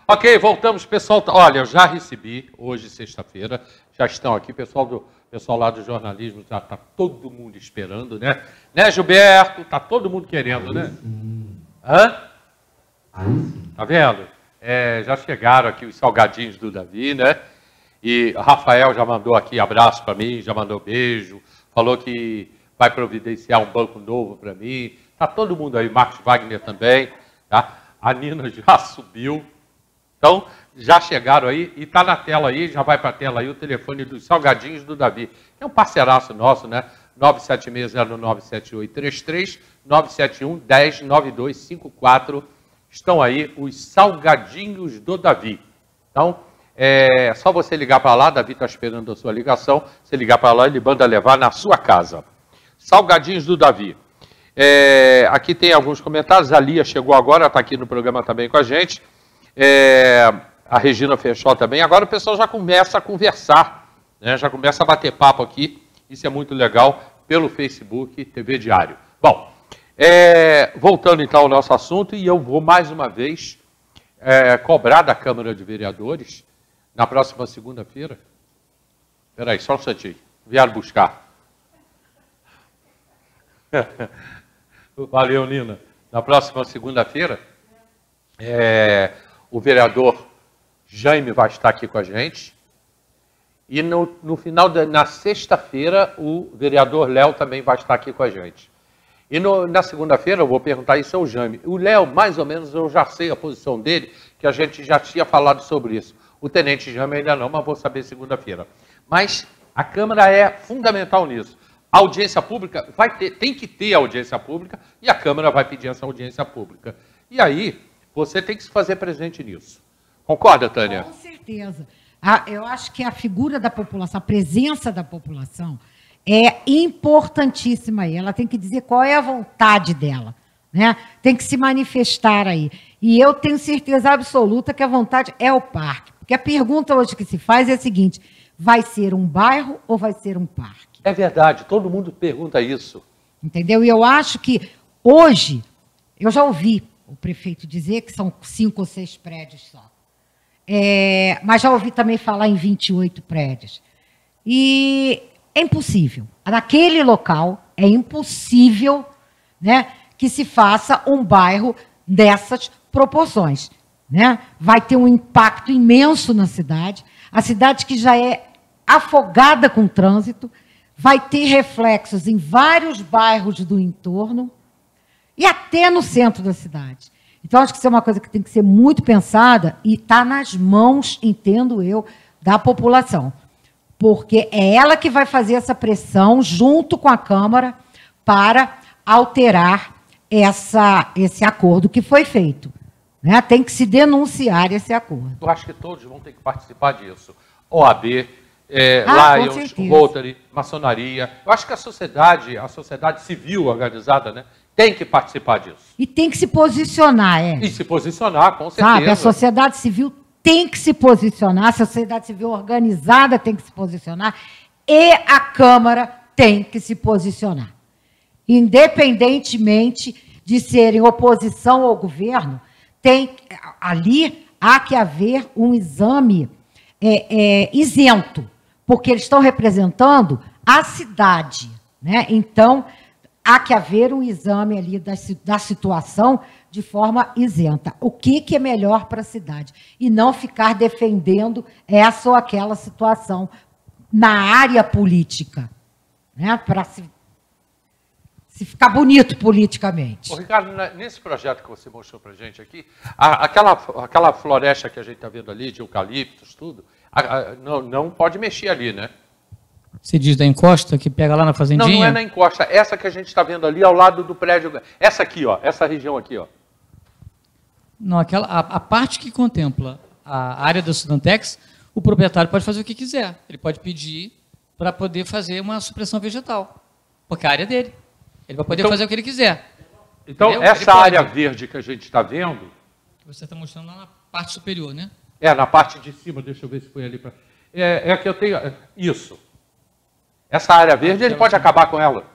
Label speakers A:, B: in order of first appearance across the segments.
A: Ok, voltamos, pessoal. Olha, eu já recebi, hoje, sexta-feira, já estão aqui, pessoal lá do jornalismo, já está todo mundo esperando, né? Né, Gilberto? Está todo mundo querendo, né? Hã? Tá vendo? Já chegaram aqui os salgadinhos do Davi, né? E o Rafael já mandou aqui abraço para mim, já mandou beijo, falou que vai providenciar um banco novo para mim. Tá todo mundo aí, Marcos Wagner também, tá? A Nina já subiu. Então, já chegaram aí e está na tela aí, já vai para a tela aí o telefone dos salgadinhos do Davi. É um parceiraço nosso, né? 976097833, 971-109254. Estão aí os salgadinhos do Davi. Então, é só você ligar para lá, Davi está esperando a sua ligação. Você ligar para lá, ele manda levar na sua casa. Salgadinhos do Davi. Aqui tem alguns comentários. A Lia chegou agora, está aqui no programa também com a gente. A Regina Fechó também. Agora o pessoal já começa a conversar, né? Já começa a bater papo aqui. Isso é muito legal pelo Facebook, TV Diário. Bom, voltando então ao nosso assunto, e eu vou mais uma vez cobrar da Câmara de Vereadores na próxima segunda-feira. Espera aí, só um instantinho. Vieram buscar. Valeu, Nina. Na próxima segunda-feira, o vereador Jaime vai estar aqui com a gente. E no final, na sexta-feira, o vereador Léo também vai estar aqui com a gente. E na segunda-feira, eu vou perguntar isso ao Jaime. O Léo, mais ou menos, eu já sei a posição dele, que a gente já tinha falado sobre isso. O tenente Jaime ainda não, mas vou saber segunda-feira. Mas a Câmara é fundamental nisso. A audiência pública tem que ter audiência pública e a Câmara vai pedir essa audiência pública. E aí, você tem que se fazer presente nisso. Concorda, Tânia?
B: Com certeza. Eu acho que a figura da população, a presença da população é importantíssima aí. Ela tem que dizer qual é a vontade dela, né? Tem que se manifestar aí. E eu tenho certeza absoluta que a vontade é o parque. Porque a pergunta hoje que se faz é a seguinte: vai ser um bairro ou vai ser um parque?
A: É verdade, todo mundo pergunta isso.
B: Entendeu? E eu acho que hoje, eu já ouvi o prefeito dizer que são 5 ou 6 prédios só. Mas já ouvi também falar em 28 prédios. E é impossível. Naquele local, é impossível, né, que se faça um bairro dessas proporções, né? Vai ter um impacto imenso na cidade. A cidade que já é afogada com trânsito, vai ter reflexos em vários bairros do entorno e até no centro da cidade. Então, acho que isso é uma coisa que tem que ser muito pensada e está nas mãos, entendo eu, da população. Porque é ela que vai fazer essa pressão, junto com a Câmara, para alterar esse acordo que foi feito, né? Tem que se denunciar esse acordo.
A: Eu acho que todos vão ter que participar disso. OAB, Lions, Rotary, maçonaria. Eu acho que a sociedade civil organizada, né, tem que participar disso.
B: E tem que se posicionar,
A: E se posicionar, com certeza.
B: Sabe, a sociedade civil tem que se posicionar, a sociedade civil organizada tem que se posicionar e a Câmara tem que se posicionar. Independentemente de serem oposição ao governo, ali há que haver um exame isento, porque eles estão representando a cidade, né? Então, há que haver um exame ali da situação de forma isenta. O que é melhor para a cidade? E não ficar defendendo essa ou aquela situação na área política, né? Para se ficar bonito politicamente.
A: Ô, Ricardo, nesse projeto que você mostrou para a gente aqui, aquela floresta que a gente está vendo ali, de eucaliptos, tudo, não pode mexer ali, né?
C: Você diz da encosta, que pega lá na fazendinha?
A: Não, não é na encosta. Essa que a gente está vendo ali, ao lado do prédio. Essa aqui, ó. Essa região aqui, ó.
C: Não, a parte que contempla a área do Sudantex, o proprietário pode fazer o que quiser. Ele pode pedir para poder fazer uma supressão vegetal, porque é a área dele. Ele vai poder fazer o que ele quiser.
A: Então, entendeu? Essa área verde que a gente está vendo...
C: Você está mostrando lá na parte superior, né?
A: Na parte de cima. Deixa eu ver se foi ali para... que eu tenho... Isso. Essa área verde, ele pode acabar com ela?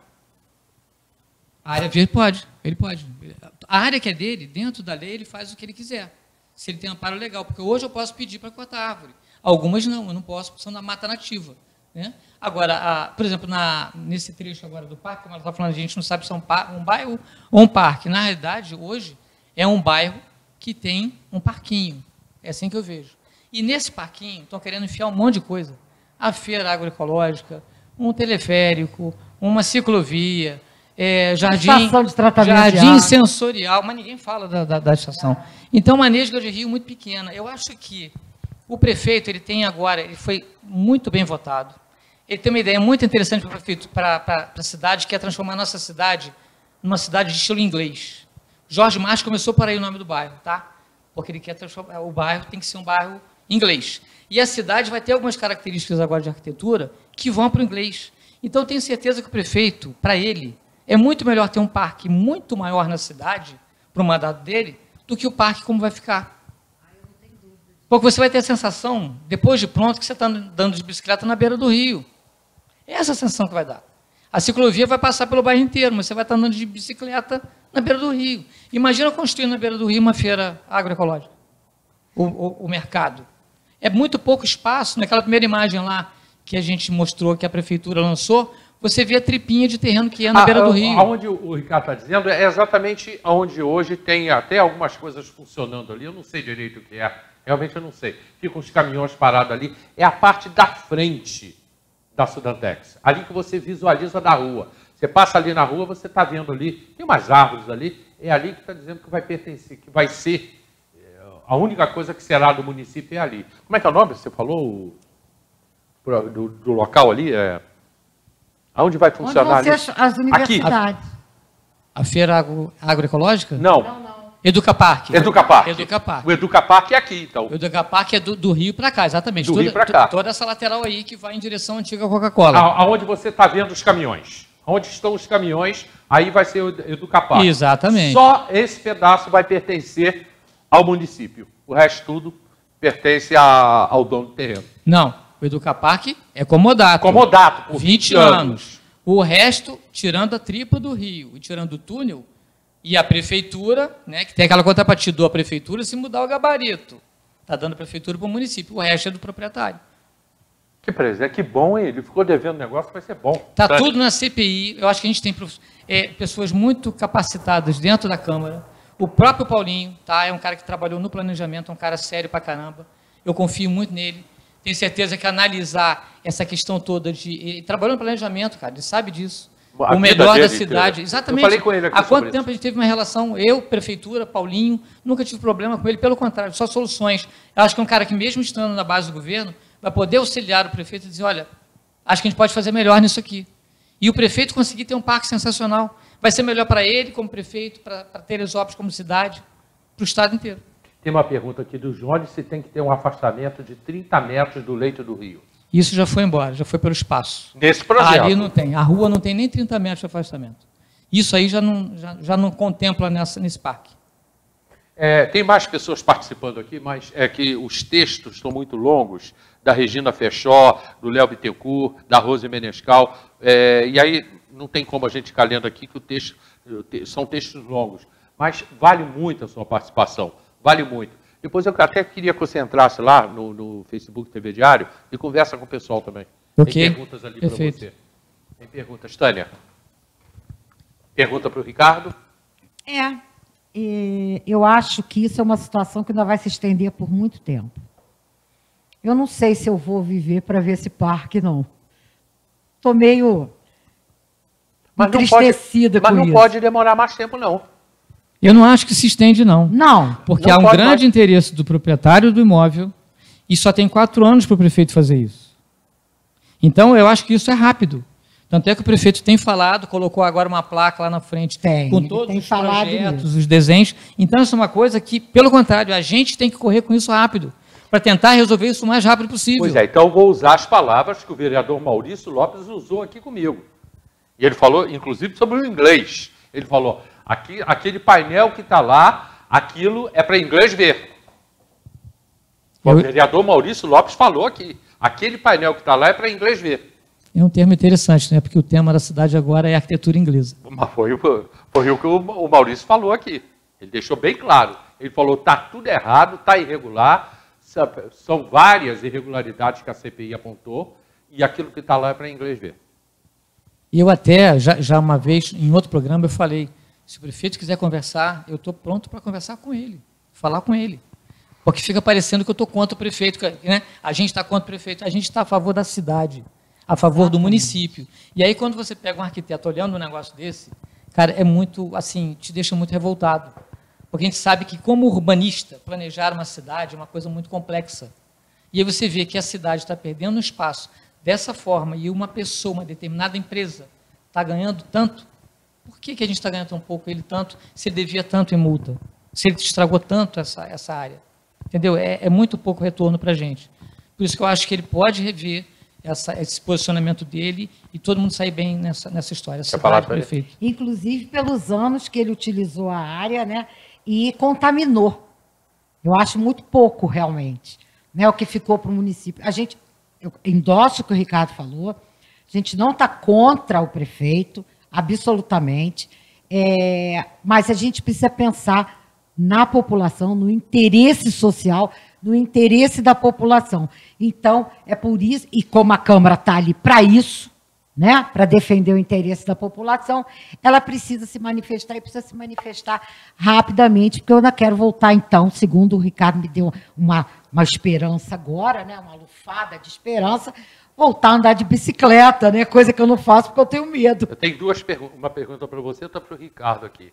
C: A área verde pode, ele pode. A área que é dele, dentro da lei, ele faz o que ele quiser. se ele tem amparo legal, porque hoje eu posso pedir para cortar a árvore. Algumas não, eu não posso, porque são da mata nativa. Né? Agora, por exemplo, nesse trecho agora do parque, como ela está falando, a gente não sabe se é um bairro ou um parque. Na realidade, hoje, é um bairro que tem um parquinho. É assim que eu vejo. E nesse parquinho, estão querendo enfiar um monte de coisa. A feira agroecológica, um teleférico, uma ciclovia,
B: estação de tratamento de
C: jardim
B: água.
C: sensorial, mas ninguém fala da estação. Então, uma Nesga de Rio muito pequena. Eu acho que o prefeito, ele tem agora, ele foi muito bem votado. Ele tem uma ideia muito interessante para o prefeito, para a cidade, que é transformar a nossa cidade numa cidade de estilo inglês. Jorge Marques começou por aí o nome do bairro, tá? Porque ele quer transformar, o bairro tem que ser um bairro inglês. E a cidade vai ter algumas características agora de arquitetura que vão para o inglês. Então, eu tenho certeza que o prefeito, para ele, é muito melhor ter um parque muito maior na cidade, para o mandato dele, do que o parque como vai ficar. Porque você vai ter a sensação, depois de pronto, que você está andando de bicicleta na beira do rio. É essa a sensação que vai dar. A ciclovia vai passar pelo bairro inteiro, mas você vai estar andando de bicicleta na beira do rio. Imagina construir na beira do rio uma feira agroecológica, o mercado. É muito pouco espaço. Naquela primeira imagem lá que a gente mostrou, que a prefeitura lançou, você vê a tripinha de terreno que é na beira do rio.
A: Aonde o Ricardo está dizendo é exatamente onde hoje tem até algumas coisas funcionando ali. Eu não sei direito o que é. Realmente eu não sei. Ficam os caminhões parados ali. É a parte da frente da Sudantex. Ali que você visualiza da rua. Você passa ali na rua, você está vendo ali, tem umas árvores ali, é ali que está dizendo que vai pertencer, que vai ser, a única coisa que será do município é ali. Como é que é o nome? Você falou do local ali? Aonde vai funcionar
B: ali? As universidades.
C: Aqui. A feira agroecológica?
A: Não.
C: Educapark.
A: Educapark.
C: Educapark.
A: O Educapark é aqui, então.
C: O Educapark é do Rio para cá, exatamente.
A: Do Rio para cá.
C: Toda essa lateral aí que vai em direção à antiga Coca-Cola.
A: Aonde você está vendo os caminhões. Onde estão os caminhões, aí vai ser o Educapark.
C: Exatamente.
A: Só esse pedaço vai pertencer ao município. O resto tudo pertence ao dono do terreno.
C: Não, o Educapark é comodato.
A: Comodato, por 20 anos.
C: O resto, tirando a tripa do rio e tirando o túnel, e a prefeitura, né, que tem aquela contrapartida da prefeitura, se mudar o gabarito. Está dando a prefeitura para o município, o resto é do proprietário.
A: Que bom, hein? Ele ficou devendo negócio, vai ser bom.
C: Está tudo na CPI, eu acho que a gente tem pessoas muito capacitadas dentro da Câmara. O próprio Paulinho, tá? É um cara que trabalhou no planejamento, é um cara sério pra caramba. Eu confio muito nele. Tenho certeza que analisar essa questão toda de... Ele trabalhou no planejamento, cara, ele sabe disso. O melhor da cidade. Exatamente.
A: Eu falei com ele aqui.
C: Há quanto tempo a gente teve uma relação, eu, prefeitura, Paulinho, nunca tive problema com ele, pelo contrário, só soluções. Eu acho que é um cara que, mesmo estando na base do governo, vai poder auxiliar o prefeito e dizer, olha, acho que a gente pode fazer melhor nisso aqui. E o prefeito conseguir ter um parque sensacional. Vai ser melhor para ele, como prefeito, para Teresópolis como cidade, para o estado inteiro.
A: Tem uma pergunta aqui do Jones, se tem que ter um afastamento de 30 metros do leito do rio.
C: Isso já foi embora, já foi pelo espaço.
A: Nesse projeto?
C: Ali não tem, a rua não tem nem 30 metros de afastamento. Isso aí já não contempla nesse parque.
A: Tem mais pessoas participando aqui, mas é que os textos são muito longos, da Regina Fechó, do Léo Bittencourt, da Rose Menescal, e aí não tem como a gente ficar lendo aqui, que são textos longos, mas vale muito a sua participação, vale muito. Depois eu até queria que você entrasse lá no Facebook TV Diário e conversa com o pessoal também.
C: Ok.
A: Tem perguntas ali para você. Tem perguntas. Tânia? Pergunta para o Ricardo?
B: Eu acho que isso é uma situação que ainda vai se estender por muito tempo. Eu não sei se eu vou viver para ver esse parque, não. Estou meio entristecida com isso.
A: Mas não pode demorar mais tempo, não.
C: Eu não acho que se estende, não.
B: Não.
C: Porque há um grande interesse do proprietário do imóvel e só tem 4 anos para o prefeito fazer isso. Então, eu acho que isso é rápido. Tanto é que o prefeito tem falado, colocou agora uma placa lá na frente com todos os projetos, os desenhos. Então, isso é uma coisa que, pelo contrário, a gente tem que correr com isso rápido, para tentar resolver isso o mais rápido possível.
A: Pois é, então eu vou usar as palavras que o vereador Maurício Lopes usou aqui comigo. E ele falou, inclusive, sobre o inglês. Ele falou, aquele painel que está lá, aquilo é para inglês ver. O vereador Maurício Lopes falou aqui, aquele painel que está lá é para inglês ver.
C: É um termo interessante, né? Porque o tema da cidade agora é arquitetura inglesa.
A: Mas foi o que o Maurício falou aqui. Ele deixou bem claro Ele falou, está tudo errado, está irregular, são várias irregularidades que a CPI apontou, e aquilo que está lá é para inglês ver.
C: E eu até, já uma vez, em outro programa, eu falei, se o prefeito quiser conversar, eu estou pronto para conversar com ele, falar com ele. Porque fica parecendo que eu estou contra o prefeito, né? A gente está contra o prefeito, a gente está a favor da cidade, a favor do município. E aí, quando você pega um arquiteto olhando um negócio desse, cara, é muito, assim, te deixa muito revoltado. Porque a gente sabe que, como urbanista, planejar uma cidade é uma coisa muito complexa. E aí você vê que a cidade está perdendo um espaço dessa forma e uma pessoa, uma determinada empresa, está ganhando tanto. Por que a gente está ganhando tão pouco, ele tanto, se ele devia tanto em multa? Se ele estragou tanto essa área? Entendeu? É muito pouco retorno para a gente. Por isso que eu acho que ele pode rever esse posicionamento dele e todo mundo sair bem nessa história.
A: Quer falar,
C: prefeito.
B: Inclusive pelos anos que ele utilizou a área, né, e contaminou. Eu acho muito pouco, realmente, né, o que ficou para o município. Eu endosso o que o Ricardo falou, a gente não está contra o prefeito, absolutamente, mas a gente precisa pensar na população, no interesse social, no interesse da população. Então, é por isso, e como a Câmara está ali para isso, né, para defender o interesse da população, ela precisa se manifestar e precisa se manifestar rapidamente, porque eu ainda quero voltar, então, segundo o Ricardo me deu uma esperança agora, né, uma lufada de esperança, voltar a andar de bicicleta, né, coisa que eu não faço porque eu tenho medo.
A: Eu tenho uma pergunta para você e outra para o Ricardo aqui.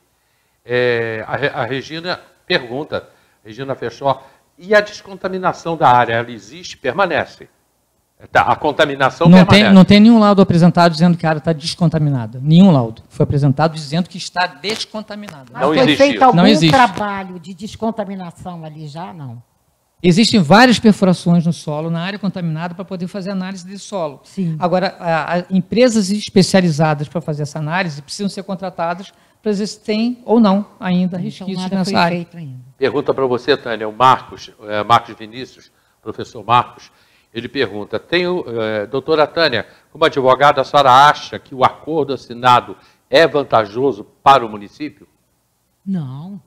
A: A Regina pergunta, Regina Fechó, e a descontaminação da área, ela existe, permanece? A contaminação permanece?
C: Não tem nenhum laudo apresentado dizendo que a área está descontaminada. Nenhum laudo foi apresentado dizendo que está descontaminada.
B: Mas foi feito algum trabalho de descontaminação ali já? Não.
C: Existem várias perfurações no solo, na área contaminada, para poder fazer análise desse solo.
B: Sim.
C: Agora, empresas especializadas para fazer essa análise precisam ser contratadas para ver se tem ou não ainda resquícios nessa área.
B: Feito ainda.
A: Pergunta para você, Tânia, o Marcos Vinícius, professor Marcos, ele pergunta, doutora Tânia, como advogada, a senhora acha que o acordo assinado é vantajoso para o município?
B: Não,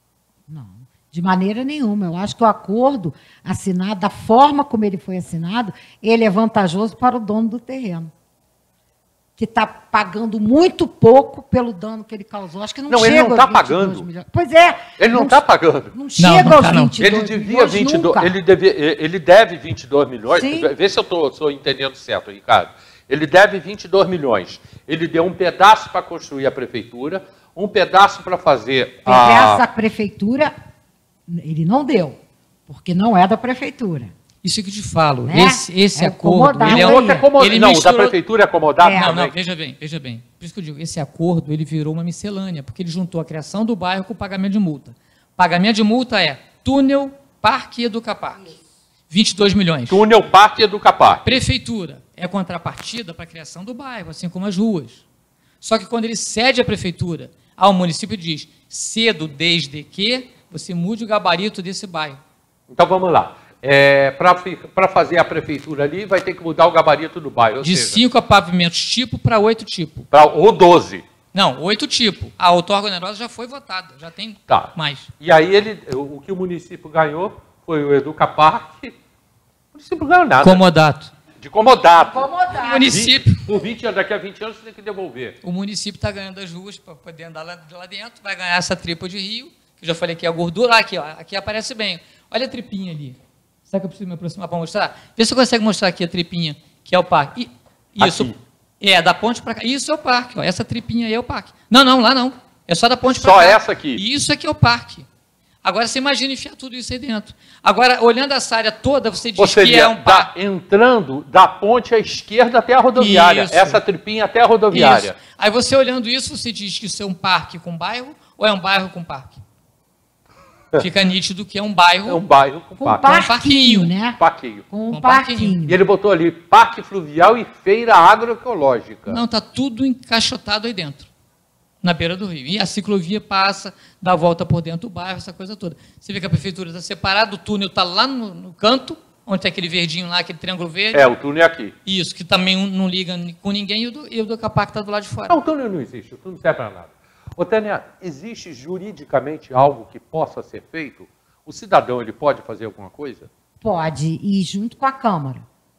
B: de maneira nenhuma. Eu acho que o acordo assinado, da forma como ele foi assinado, ele é vantajoso para o dono do terreno, que está pagando muito pouco pelo dano que ele causou. Acho que não chega
A: ele não está
B: aos 22
A: pagando.
B: milhões. Pois é.
A: Ele não está pagando.
B: Não chega aos 22
A: Ele devia
B: milhões nunca.
A: ele deve 22 milhões.
B: Sim.
A: Vê se eu estou entendendo certo, Ricardo. Ele deve 22 milhões. Ele deu um pedaço para construir a prefeitura, um pedaço para fazer
B: Essa prefeitura, ele não deu, porque não é da prefeitura.
C: Isso que eu te falo,
B: Né?
C: esse
B: É
C: acordo...
B: acomodado.
C: Ele é
A: outro acomodado.
C: ele
A: Não,
C: misturou...
A: da prefeitura é acomodado
C: Não,
A: também.
C: veja bem. Por isso que eu digo, esse acordo ele virou uma miscelânea, porque ele juntou a criação do bairro com o pagamento de multa. Pagamento de multa é túnel, parque e educaparque. 22 milhões.
A: Túnel, parque e educaparque.
C: Prefeitura é contrapartida para a criação do bairro, assim como as ruas. Só que quando ele cede a prefeitura ao município, diz, cedo desde que você mude o gabarito desse bairro.
A: Então vamos lá. Para fazer a prefeitura ali, vai ter que mudar o gabarito do bairro.
C: De 5 pavimentos tipo para 8 tipo.
A: Ou 12.
C: Não, 8 tipo. A outorga onerosa já foi votada, já tem mais.
A: E aí o que o município ganhou foi o Educaparque. O município não ganhou nada.
C: Comodato.
A: De comodato.
C: O município.
A: Por 20 anos, daqui a 20 anos você tem que devolver.
C: O município está ganhando as ruas para poder andar lá dentro, vai ganhar essa tripa de rio, que eu já falei que é a gordura. Aqui, ó, aqui aparece bem. Olha a tripinha ali. Será que eu preciso me aproximar para mostrar? Vê se você consegue mostrar aqui a tripinha, que é o parque. Isso.
A: Aqui.
C: Da ponte para cá. Isso é o parque. Ó. Essa tripinha aí é o parque. Não, lá não. É só da ponte para cá.
A: Só essa aqui.
C: Isso aqui é o parque. Agora você imagina enfiar tudo isso aí dentro. Agora, olhando essa área toda, você diz que é um parque.
A: Entrando da ponte à esquerda até a rodoviária.
C: Isso.
A: Essa tripinha até a rodoviária.
C: Isso. Aí você olhando isso, você diz que isso é um parque com bairro ou é um bairro com parque? Fica nítido que é um bairro.
A: É um bairro com
B: Com
A: parque.
B: parquinho, né?
A: Parquinho.
B: Com
C: Com
B: um parquinho.
A: E ele botou ali parque fluvial e feira agroecológica.
C: Não, está tudo encaixotado aí dentro, na beira do rio. E a ciclovia passa, dá a volta por dentro do bairro, essa coisa toda. Você vê que a prefeitura está separada, o túnel está lá no canto, onde tem aquele verdinho lá, aquele triângulo verde.
A: O túnel é aqui.
C: Isso, que também não liga com ninguém, e o do Capac está do lado de fora.
A: Não, o túnel não existe, o túnel não serve para nada. Ô, Tânia, existe juridicamente algo que possa ser feito? O cidadão ele pode fazer alguma coisa?
B: Pode ir junto com a Câmara.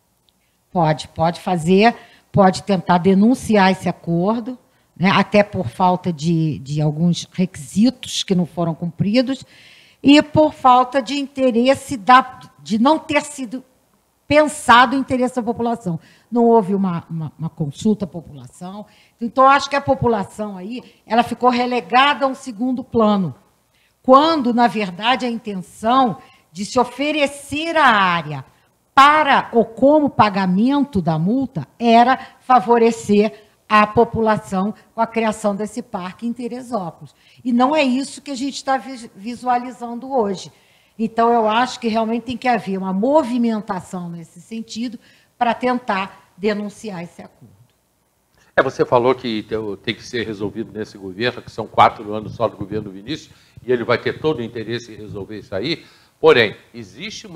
B: Pode fazer, pode tentar denunciar esse acordo, né, até por falta de alguns requisitos que não foram cumpridos, e por falta de interesse, de não ter sido pensado o interesse da população. Não houve uma consulta à população. Então, acho que a população aí ela ficou relegada a um segundo plano, quando, na verdade, a intenção de se oferecer a área para ou como pagamento da multa era favorecer a população com a criação desse parque em Teresópolis. E não é isso que a gente está visualizando hoje. Então, eu acho que realmente tem que haver uma movimentação nesse sentido para tentar denunciar esse acordo.
A: Você falou que tem que ser resolvido nesse governo, que são 4 anos só do governo Vinícius, e ele vai ter todo o interesse em resolver isso aí. Porém, existe um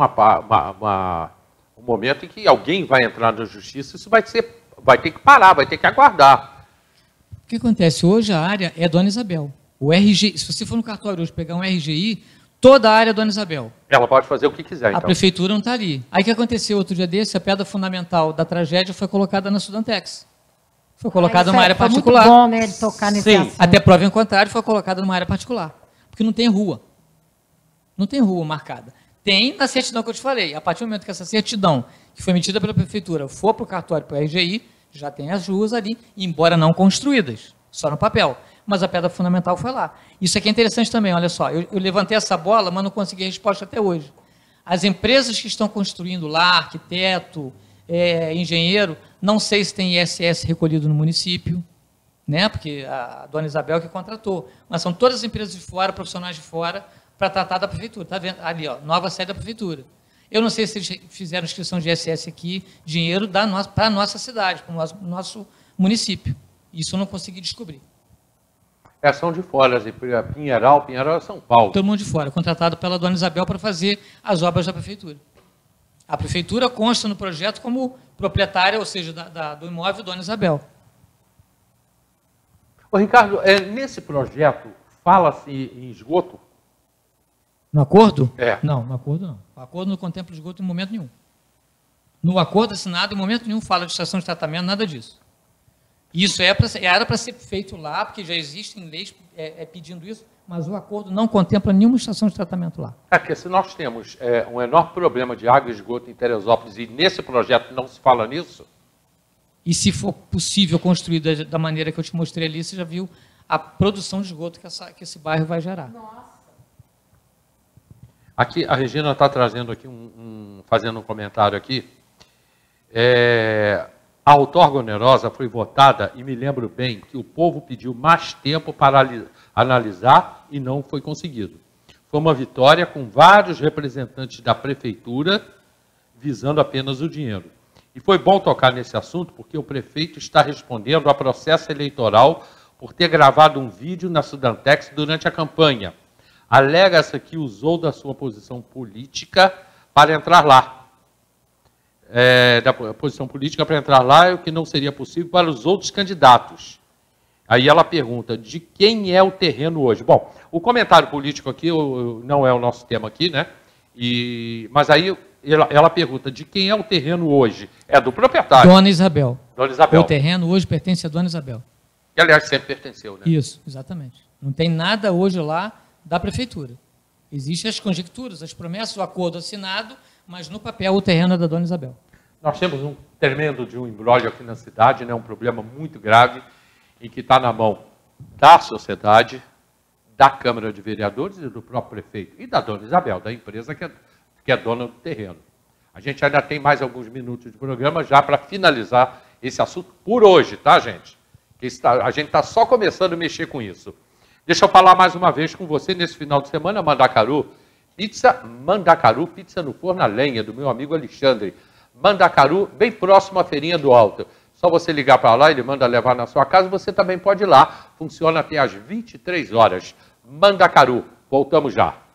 A: momento em que alguém vai entrar na justiça, isso vai ter que parar, vai ter que aguardar.
C: O que acontece? Hoje a área é Dona Isabel. O RGI, se você for no cartório hoje pegar um RGI, toda a área é Dona Isabel.
A: Ela pode fazer o que quiser, então.
C: A prefeitura não está ali. Aí o que aconteceu outro dia desse? A pedra fundamental da tragédia foi colocada na Sudantex. Foi colocada numa área particular.
B: Muito bom, né, ele tocar nesse assunto.
C: Até prova em contrário, foi colocada numa área particular. Porque não tem rua. Não tem rua marcada. Tem na certidão que eu te falei. A partir do momento que essa certidão, que foi emitida pela prefeitura, for para o cartório, para o RGI, já tem as ruas ali, embora não construídas, só no papel. Mas a pedra fundamental foi lá. Isso aqui é interessante também, olha só. Eu levantei essa bola, mas não consegui resposta até hoje. As empresas que estão construindo lá, arquiteto, engenheiro, não sei se tem ISS recolhido no município, né? Porque a Dona Isabel que contratou. Mas são todas as empresas de fora, profissionais de fora, para tratar da prefeitura. Está vendo? Ali, ó, nova sede da prefeitura. Eu não sei se eles fizeram inscrição de ISS aqui, dinheiro para a nossa cidade, para o nosso município. Isso eu não consegui descobrir.
A: São de fora, Pinheiral é São Paulo.
C: Todo mundo de fora, contratado pela Dona Isabel para fazer as obras da prefeitura. A prefeitura consta no projeto como proprietária, ou seja, do imóvel Dona Isabel.
A: Ô, Ricardo, nesse projeto fala-se em esgoto?
C: No acordo?
A: É.
C: Não, no acordo não. O acordo não contempla esgoto em momento nenhum. No acordo assinado, em momento nenhum fala de estação de tratamento, nada disso. Isso era para ser feito lá, porque já existem leis pedindo isso, mas o acordo não contempla nenhuma estação de tratamento lá.
A: Porque se nós temos um enorme problema de água e esgoto em Teresópolis e nesse projeto não se fala nisso?
C: E se for possível construir da maneira que eu te mostrei ali, você já viu a produção de esgoto que esse bairro vai gerar.
B: Nossa.
A: Aqui, a Regina está trazendo aqui, fazendo um comentário aqui. A outorga onerosa foi votada, e me lembro bem, que o povo pediu mais tempo para analisar e não foi conseguido. Foi uma vitória com vários representantes da prefeitura visando apenas o dinheiro. E foi bom tocar nesse assunto, porque o prefeito está respondendo a processo eleitoral por ter gravado um vídeo na Sudantex durante a campanha. Alega-se que usou da sua posição política para entrar lá. Da posição política para entrar lá, o que não seria possível para os outros candidatos. Aí ela pergunta, de quem é o terreno hoje? Bom, o comentário político aqui não é o nosso tema aqui, né? Mas aí ela pergunta, de quem é o terreno hoje? É do proprietário.
C: Dona Isabel.
A: Dona Isabel.
C: O terreno hoje pertence a Dona Isabel.
A: Que, aliás, sempre pertenceu, né?
C: Isso, exatamente. Não tem nada hoje lá da prefeitura. Existem as conjecturas, as promessas, o acordo assinado, mas no papel o terreno é da Dona Isabel.
A: Nós temos um tremendo de um imbróglio aqui na cidade, né? Um problema muito grave, em que está na mão da sociedade, da Câmara de Vereadores e do próprio prefeito, e da Dona Isabel, da empresa que é dona do terreno. A gente ainda tem mais alguns minutos de programa já para finalizar esse assunto por hoje, tá, gente? A gente está só começando a mexer com isso. Deixa eu falar mais uma vez com você nesse final de semana, Mandacaru, pizza no forno a lenha, do meu amigo Alexandre. Mandacaru, bem próximo à Feirinha do Alto. Só você ligar para lá, ele manda levar na sua casa, você também pode ir lá. Funciona até às 23 horas. Mandacaru, voltamos já.